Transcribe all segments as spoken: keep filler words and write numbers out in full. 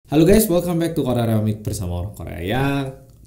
Halo guys, welcome back to Korea Remix bersama orang Korea yang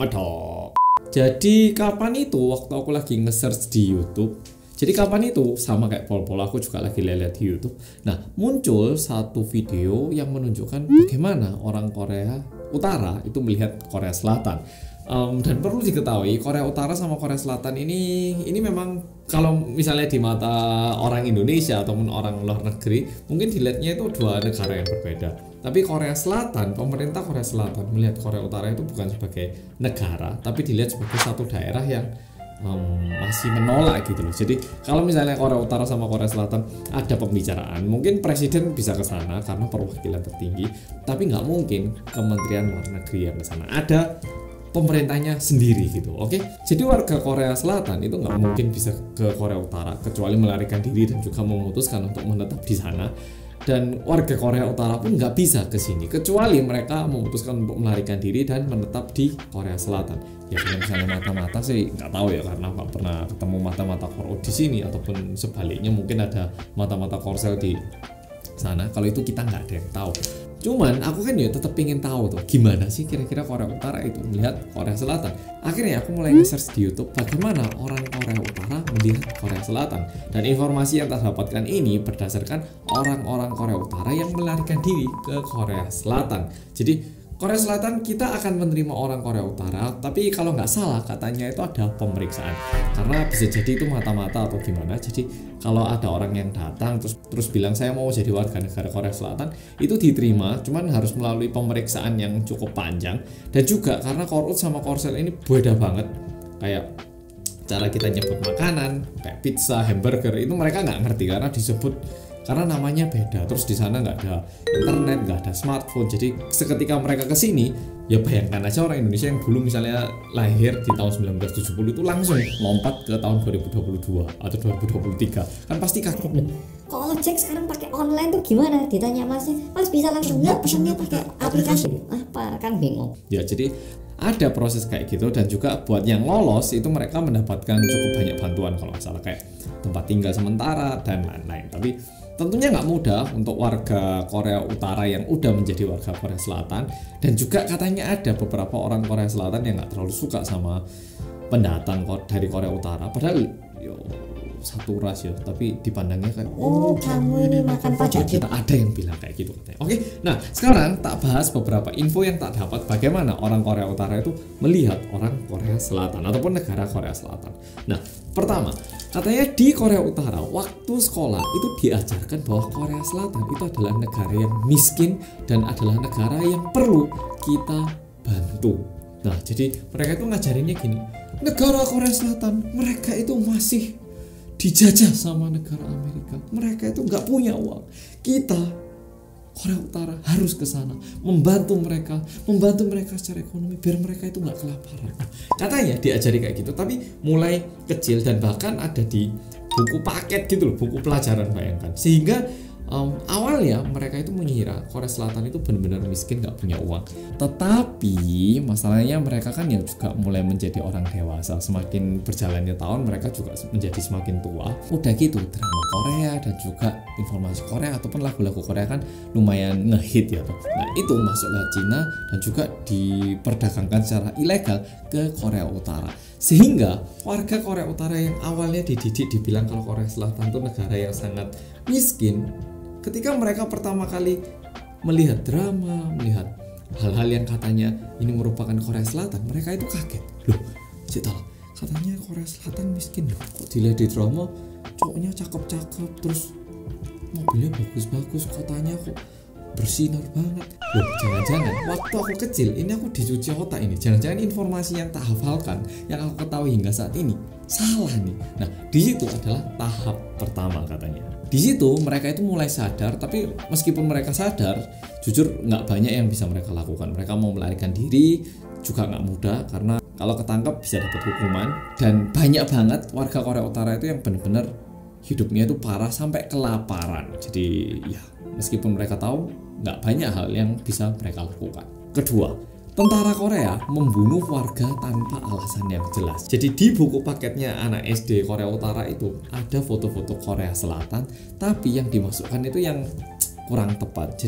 medok. Jadi kapan itu waktu aku lagi nge-search di YouTube. Jadi kapan itu sama kayak pol-pol aku juga lagi lihat di YouTube. Nah, muncul satu video yang menunjukkan bagaimana orang Korea Utara itu melihat Korea Selatan. Um, dan perlu diketahui Korea Utara sama Korea Selatan ini ini memang kalau misalnya di mata orang Indonesia ataupun orang luar negeri mungkin dilihatnya itu dua negara yang berbeda. Tapi Korea Selatan, pemerintah Korea Selatan melihat Korea Utara itu bukan sebagai negara, tapi dilihat sebagai satu daerah yang um, masih menolak gitu loh. Jadi kalau misalnya Korea Utara sama Korea Selatan ada pembicaraan, mungkin presiden bisa ke sana karena perwakilan tertinggi, tapi nggak mungkin Kementerian Luar Negeri yang ke sana. Ada pemerintahnya sendiri gitu, oke? Jadi warga Korea Selatan itu nggak mungkin bisa ke Korea Utara kecuali melarikan diri dan juga memutuskan untuk menetap di sana. Dan warga Korea Utara pun nggak bisa ke sini kecuali mereka memutuskan untuk melarikan diri dan menetap di Korea Selatan. Ya kalau misalnya mata-mata sih nggak tahu ya, karena nggak pernah ketemu mata-mata Korea di sini, ataupun sebaliknya mungkin ada mata-mata Korsel di sana. Kalau itu kita nggak ada yang tahu. Cuman aku kan ya tetap ingin tahu tuh gimana sih kira-kira Korea Utara itu melihat Korea Selatan. Akhirnya aku mulai nge-search di YouTube bagaimana orang Korea Utara melihat Korea Selatan. Dan informasi yang tak dapatkan ini berdasarkan orang-orang Korea Utara yang melarikan diri ke Korea Selatan. Jadi Korea Selatan kita akan menerima orang Korea Utara, tapi kalau nggak salah katanya itu ada pemeriksaan, karena bisa jadi itu mata-mata atau gimana. Jadi kalau ada orang yang datang terus terus bilang saya mau jadi warga negara Korea Selatan, itu diterima, cuman harus melalui pemeriksaan yang cukup panjang. Dan juga karena Korut sama Korsel ini beda banget, kayak cara kita nyebut makanan kayak pizza, hamburger itu mereka nggak ngerti karena disebut karena namanya beda. Terus di sana nggak ada internet, nggak ada smartphone. Jadi seketika mereka kesini, ya bayangkan aja orang Indonesia yang dulu misalnya lahir di tahun sembilan belas tujuh puluh itu langsung lompat ke tahun dua ribu dua puluh dua atau dua ribu dua puluh tiga, kan pasti kaget. Kok ojek sekarang pakai online tuh gimana? Ditanya masnya, mas bisa langsung nggak pesannya pakai aplikasi? Apa kan bingung. Ya jadi ada proses kayak gitu, dan juga buat yang lolos itu mereka mendapatkan cukup banyak bantuan kalau nggak salah, kayak tempat tinggal sementara dan lain-lain. Tapi tentunya nggak mudah untuk warga Korea Utara yang udah menjadi warga Korea Selatan. Dan juga katanya ada beberapa orang Korea Selatan yang nggak terlalu suka sama pendatang dari Korea Utara, padahal yo satu ras ya, tapi dipandangnya kayak oh, oh kamu ini makan pajak. Kita ada yang bilang kayak gitu katanya. Oke, nah sekarang tak bahas beberapa info yang tak dapat bagaimana orang Korea Utara itu melihat orang Korea Selatan ataupun negara Korea Selatan. Nah, pertama, katanya di Korea Utara waktu sekolah itu diajarkan bahwa Korea Selatan itu adalah negara yang miskin dan adalah negara yang perlu kita bantu. Nah, jadi mereka itu ngajarinnya gini, negara Korea Selatan mereka itu masih dijajah sama negara Amerika, mereka itu nggak punya uang. Kita Korea Utara harus ke sana membantu mereka, membantu mereka secara ekonomi biar mereka itu nggak kelaparan. Katanya diajari kayak gitu, tapi mulai kecil dan bahkan ada di buku paket gitu loh, buku pelajaran, bayangkan. Sehingga Um, awalnya mereka itu mengira Korea Selatan itu benar-benar miskin, nggak punya uang. Tetapi masalahnya mereka kan ya juga mulai menjadi orang dewasa. Semakin berjalannya tahun mereka juga menjadi semakin tua. Udah gitu drama Korea dan juga informasi Korea ataupun lagu-lagu Korea kan lumayan ngehit ya tuh. Nah itu masuklah Cina dan juga diperdagangkan secara ilegal ke Korea Utara. Sehingga warga Korea Utara yang awalnya dididik dibilang kalau Korea Selatan itu negara yang sangat miskin, ketika mereka pertama kali melihat drama, melihat hal-hal yang katanya ini merupakan Korea Selatan, mereka itu kaget. Loh, cita katanya Korea Selatan miskin loh, kok dilihat di drama cowoknya cakep-cakep, terus mobilnya bagus-bagus, kotanya kok bersinar banget. Loh, jangan-jangan waktu aku kecil ini aku dicuci otak ini, jangan-jangan informasi yang tak hafalkan, yang aku ketahui hingga saat ini salah nih. Nah, di situ adalah tahap pertama katanya. Di situ mereka itu mulai sadar, tapi meskipun mereka sadar, jujur nggak banyak yang bisa mereka lakukan. Mereka mau melarikan diri juga nggak mudah, karena kalau ketangkep bisa dapat hukuman. Dan banyak banget warga Korea Utara itu yang benar-benar hidupnya itu parah sampai kelaparan. Jadi ya meskipun mereka tahu, nggak banyak hal yang bisa mereka lakukan. Kedua, tentara Korea membunuh warga tanpa alasan yang jelas. Jadi di buku paketnya anak S D Korea Utara itu ada foto-foto Korea Selatan, tapi yang dimasukkan itu yang kurang tepat. Jadi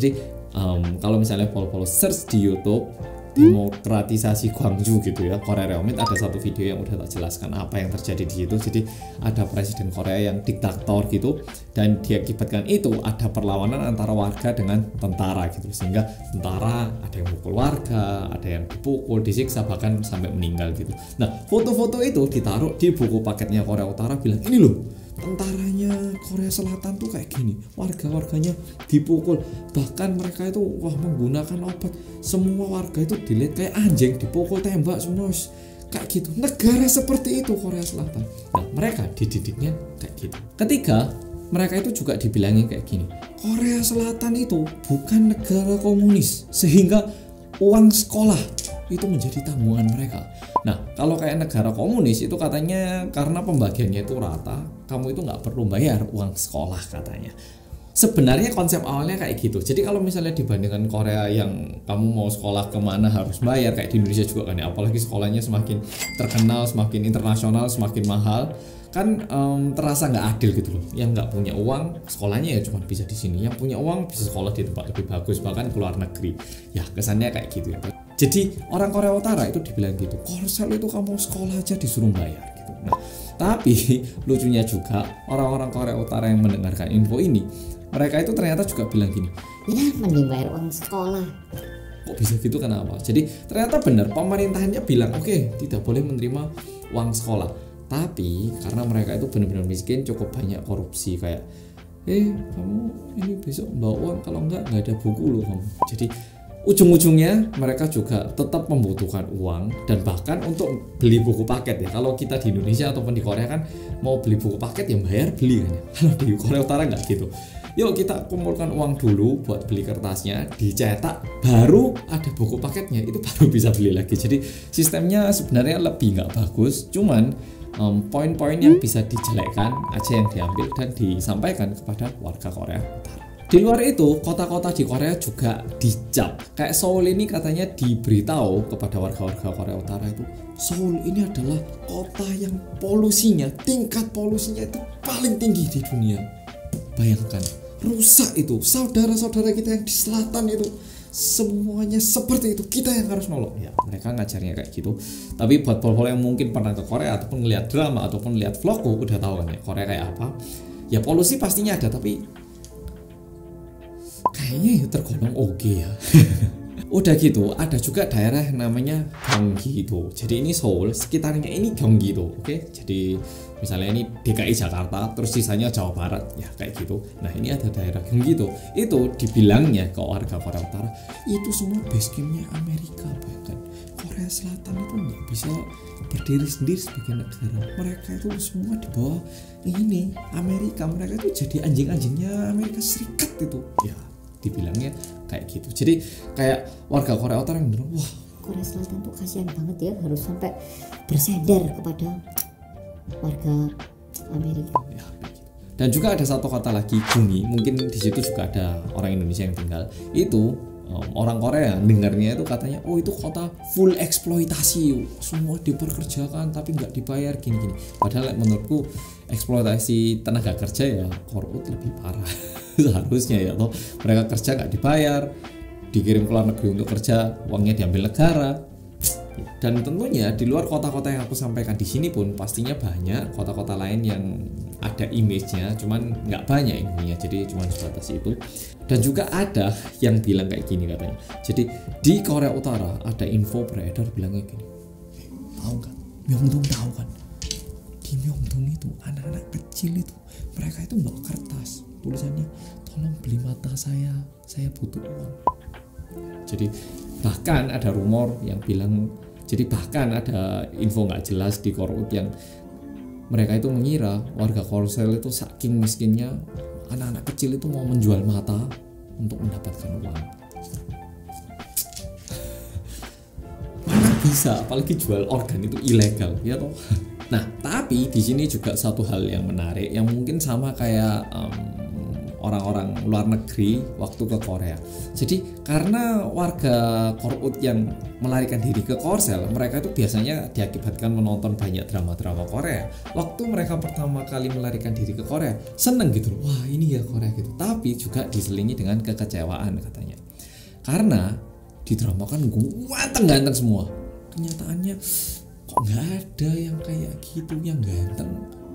um, kalau misalnya follow-follow search di YouTube demokratisasi Gwangju gitu ya, Korea Realmente, ada satu video yang udah tak jelaskan apa yang terjadi di situ. Jadi ada presiden Korea yang diktator gitu, dan diakibatkan itu ada perlawanan antara warga dengan tentara gitu, sehingga tentara ada yang mukul warga, ada yang dipukul, disiksa, bahkan sampai meninggal gitu. Nah, foto-foto itu ditaruh di buku paketnya Korea Utara, bilang ini loh tentaranya Korea Selatan tuh kayak gini, warga-warganya dipukul, bahkan mereka itu wah menggunakan obat, semua warga itu dilihat kayak anjing, dipukul, tembak semua kayak gitu. Negara seperti itu Korea Selatan. Nah, mereka dididiknya kayak gitu. Ketiga, mereka itu juga dibilangin kayak gini, Korea Selatan itu bukan negara komunis, sehingga uang sekolah itu menjadi tanggungan mereka. Nah, kalau kayak negara komunis itu katanya karena pembagiannya itu rata, kamu itu nggak perlu bayar uang sekolah katanya. Sebenarnya konsep awalnya kayak gitu. Jadi kalau misalnya dibandingkan Korea yang kamu mau sekolah kemana harus bayar, kayak di Indonesia juga kan ya, apalagi sekolahnya semakin terkenal, semakin internasional, semakin mahal, kan um, terasa nggak adil gitu loh. Yang nggak punya uang sekolahnya ya cuma bisa di sini, yang punya uang bisa sekolah di tempat lebih bagus, bahkan ke luar negeri. Ya kesannya kayak gitu ya. Jadi orang Korea Utara itu dibilang gitu, Korsel itu kamu sekolah aja disuruh bayar gitu. Nah, tapi lucunya juga orang-orang Korea Utara yang mendengarkan info ini, mereka itu ternyata juga bilang gini, ya mending bayar uang sekolah. Kok bisa gitu, kenapa? Jadi ternyata benar pemerintahannya bilang oke okay, tidak boleh menerima uang sekolah. Tapi karena mereka itu benar-benar miskin, cukup banyak korupsi, kayak eh kamu ini besok bawa uang, kalau enggak nggak ada buku loh kamu. Jadi ujung-ujungnya mereka juga tetap membutuhkan uang, dan bahkan untuk beli buku paket ya. Kalau kita di Indonesia ataupun di Korea kan mau beli buku paket yang bayar beli kan ya. Kalau di Korea Utara nggak gitu. Yuk kita kumpulkan uang dulu buat beli kertasnya, dicetak, baru ada buku paketnya, itu baru bisa beli lagi. Jadi sistemnya sebenarnya lebih nggak bagus, cuman um, poin-poin yang bisa dijelekkan aja yang diambil dan disampaikan kepada warga Korea Utara. Di luar itu, kota-kota di Korea juga dicap. Kayak Seoul ini katanya diberitahu kepada warga-warga Korea Utara itu, Seoul ini adalah kota yang polusinya, tingkat polusinya itu paling tinggi di dunia. Bayangkan, rusak itu. Saudara-saudara kita yang di selatan itu semuanya seperti itu, kita yang harus nolong. Ya, mereka ngajarnya kayak gitu. Tapi buat pol-pol yang mungkin pernah ke Korea ataupun ngeliat drama ataupun lihat vlogku, udah tahu kan ya Korea kayak apa. Ya polusi pastinya ada, tapi kayaknya tergolong oke okay ya. Udah gitu, ada juga daerah yang namanya Gyeonggi-do. Jadi ini Seoul, sekitarnya ini Gyeonggi-do. Oke, okay? Jadi misalnya ini D K I Jakarta, terus sisanya Jawa Barat, ya kayak gitu. Nah ini ada daerah Gyeonggi-do. Itu dibilangnya ke warga Korea Utara, itu semua base campnya Amerika. Bahkan Korea Selatan itu nggak bisa berdiri sendiri sebagai negara. Mereka itu semua di bawah ini Amerika. Mereka itu jadi anjing-anjingnya Amerika Serikat itu. Ya, dibilangnya kayak gitu. Jadi kayak warga Korea Utara yang bilang, wah Korea Selatan tuh kasihan banget ya, harus sampai bersender kepada warga Amerika. Ya, dan juga ada satu kota lagi, Gumi. Mungkin di situ juga ada orang Indonesia yang tinggal. Itu um, orang Korea dengarnya itu katanya, oh itu kota full eksploitasi, semua diperkerjakan tapi nggak dibayar gini-gini. Padahal menurutku eksploitasi tenaga kerja ya korupsi lebih parah. Seharusnya ya, toh mereka kerja nggak dibayar, dikirim ke luar negeri untuk kerja, uangnya diambil negara. Dan tentunya di luar kota-kota yang aku sampaikan di sini pun pastinya banyak kota-kota lain yang ada image-nya, cuman nggak banyak infonya, jadi cuma sebatas itu. Dan juga ada yang bilang kayak gini katanya. Jadi di Korea Utara ada info beredar bilangnya gini, tahu kan, Myeongdong tahu kan? Di Myeongdong itu anak-anak kecil itu mereka itu bawa kertas tulisannya, tolong beli mata saya, saya butuh uang. Jadi bahkan ada rumor yang bilang, jadi bahkan ada info nggak jelas di Korut yang mereka itu mengira warga Korsel itu saking miskinnya anak-anak kecil itu mau menjual mata untuk mendapatkan uang. Mana bisa, apalagi jual organ itu ilegal, ya toh. Nah, tapi di sini juga satu hal yang menarik yang mungkin sama kayak um, orang-orang luar negeri waktu ke Korea. Jadi karena warga Korut yang melarikan diri ke Korsel, mereka itu biasanya diakibatkan menonton banyak drama-drama Korea. Waktu mereka pertama kali melarikan diri ke Korea, seneng gitu, wah ini ya Korea gitu. Tapi juga diselingi dengan kekecewaan katanya. Karena di drama kan ganteng-ganteng semua. Kenyataannya kok nggak ada yang kayak gitu yang ganteng.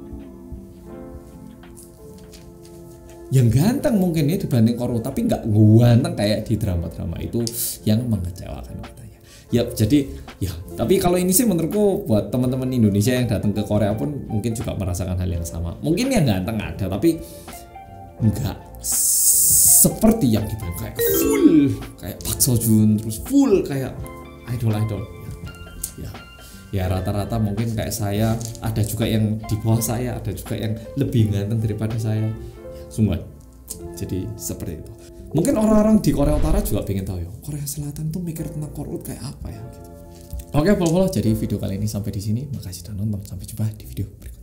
Yang ganteng mungkin ya dibanding Korut, tapi nggak ganteng kayak di drama-drama itu, yang mengecewakan katanya. Ya jadi ya, tapi kalau ini sih menurutku buat teman-teman Indonesia yang datang ke Korea pun mungkin juga merasakan hal yang sama. Mungkin yang ganteng ada, tapi nggak seperti yang kita kayak full kayak Park Seo Joon, terus full kayak idol-idol. Ya, ya rata-rata mungkin kayak saya, ada juga yang di bawah saya, ada juga yang lebih ganteng daripada saya. Sungguh. Jadi seperti itu. Mungkin orang-orang di Korea Utara juga pengen tahu ya, Korea Selatan tuh mikir tentang Korut kayak apa ya gitu. Oke, follow-follow. Jadi video kali ini sampai di sini. Makasih sudah nonton. Sampai jumpa di video berikutnya.